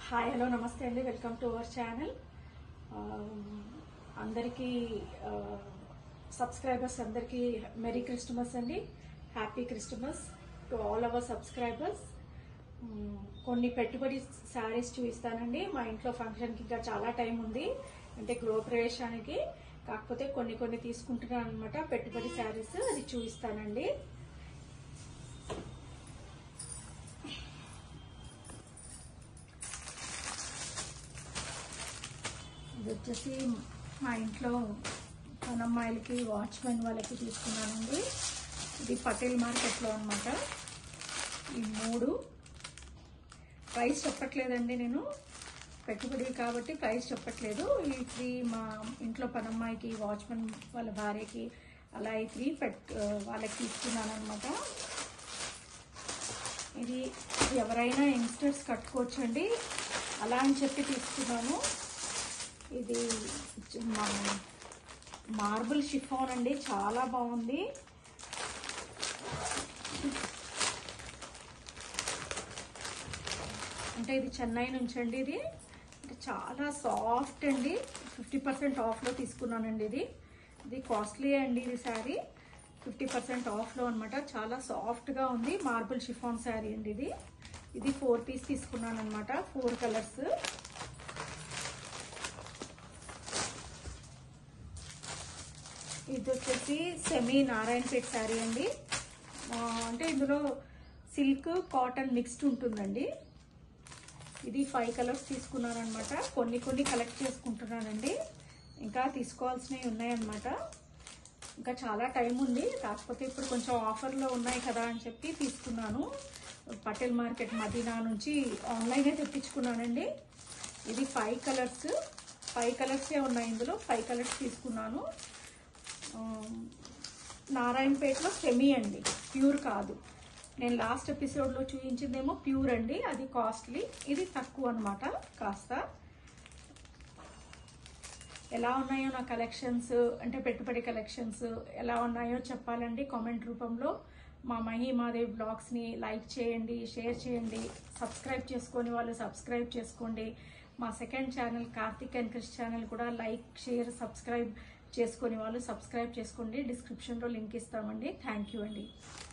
Hi hello నమస్తే అండి, welcome to our channel. అందరికీ సబ్స్క్రైబర్స్ అందరికీ మెరీ క్రిస్టమస్ అండి. Happy Christmas to all our subscribers. కొన్ని పెట్టుబడి శారీస్ చూపిస్తానండి. మా ఇంట్లో ఫంక్షన్కి ఇంకా చాలా టైం ఉంది, అంటే గృహప్రవేశానికి. కాకపోతే కొన్ని తీసుకుంటున్నాను అనమాట పెట్టుబడి శారీస్, అది చూపిస్తానండి. ఇది వచ్చేసి మా ఇంట్లో పనమ్మాయిలకి వాచ్మెన్ వాళ్ళకి తీసుకున్నానండి. ఇది పటేల్ మార్కెట్లో అనమాట. ఈ 3 ప్రైస్ చెప్పట్లేదండి, నేను పెట్టుబడి కాబట్టి ప్రైస్ చెప్పట్లేదు. ఈ 3 మా ఇంట్లో పనమ్మాయికి, వాచ్మెన్ వాళ్ళ భార్యకి, అలా ఈ 3 వాళ్ళకి తీసుకున్నాను అనమాట. ఇది ఎవరైనా యంగ్స్టర్స్ కట్టుకోవచ్చండి, అలా అని చెప్పి తీసుకున్నాను. ఇది మార్బుల్ షిఫాన్ అండి, చాలా బాగుంది. అంటే ఇది చెన్నై నుంచి అండి. ఇది అంటే చాలా సాఫ్ట్ అండి. 50% ఆఫ్లో తీసుకున్నానండి. ఇది కాస్ట్లీ అండి. ఇది శారీ 50% ఆఫ్లో అనమాట. చాలా సాఫ్ట్గా ఉంది. మార్బుల్ షిఫాన్ శారీ అండి. ఇది 4 పీస్ తీసుకున్నాను అనమాట, 4 కలర్స్. ఇది వచ్చేసి సెమీ నారాయణపేట శారీ అండి. అంటే ఇందులో సిల్క్ కాటన్ మిక్స్డ్ ఉంటుందండి. ఇది 5 కలర్స్ తీసుకున్నాను అనమాట. కొన్ని కలెక్ట్ చేసుకుంటున్నానండి, ఇంకా తీసుకోవాల్సినవి ఉన్నాయన్నమాట. ఇంకా చాలా టైం ఉంది, కాకపోతే ఇప్పుడు కొంచెం ఆఫర్లో ఉన్నాయి కదా అని చెప్పి తీసుకున్నాను. పటేల్ మార్కెట్ మదీనా నుంచి ఆన్లైనే తెప్పించుకున్నానండి. ఇది 5 కలర్సే ఉన్నాయి ఇందులో. 5 కలర్స్ తీసుకున్నాను. నారాయణపేటలో సెమీ అండి, ప్యూర్ కాదు. నేను లాస్ట్ ఎపిసోడ్లో చూపించిందేమో ప్యూర్ అండి, అది కాస్ట్లీ. ఇది తక్కువ అనమాట కాస్త. ఎలా ఉన్నాయో నా కలెక్షన్స్, అంటే పెట్టుబడి కలెక్షన్స్ ఎలా ఉన్నాయో చెప్పాలండి కామెంట్ రూపంలో. మా మహిమాదేవి బ్లాగ్స్ని లైక్ చేయండి, షేర్ చేయండి. సబ్స్క్రైబ్ చేసుకొని వాళ్ళు సబ్స్క్రైబ్ చేసుకోండి. మా second channel Karthik and Krish channel కూడా లైక్, షేర్, సబ్స్క్రైబ్ చేసుకొని వాళ్ళు సబ్స్క్రైబ్ చేసుకోండి. డిస్క్రిప్షన్లో లింక్ ఇస్తామండి. థ్యాంక్ యూ అండి.